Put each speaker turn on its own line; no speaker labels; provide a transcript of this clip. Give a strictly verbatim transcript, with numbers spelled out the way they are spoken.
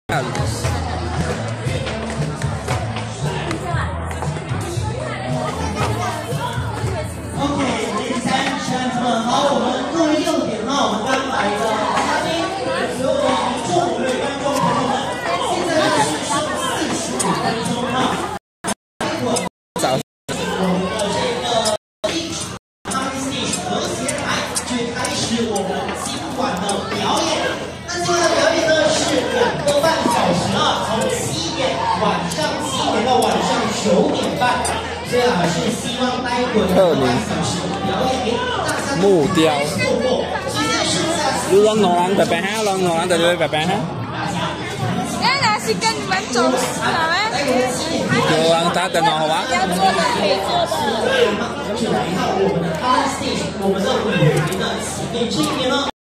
OK， ladies and gentlemen， 好，我们各位右点哈，我们刚来的嘉宾，所有的民众、各位观众朋友们，现在是剩四十五分钟哈。
早。
我们的这个 Party Stage 和谐台就开始我们今晚的表演。那今晚的表演呢是两个半小时啊，从七点晚上七点到晚上九点半。 所以啊，是希望待会儿的半小时表演给大家
木雕。Lu lon ngồi ăn bè bè ha, lon ngồi ăn từ bè bè ha.
Cái là xí canh bánh trộn là mấy.
Lu ăn ta từ ngồi quá.
要做的可以做的。
这来到我们的 Party Stage， 我们的舞台的前面这边呢。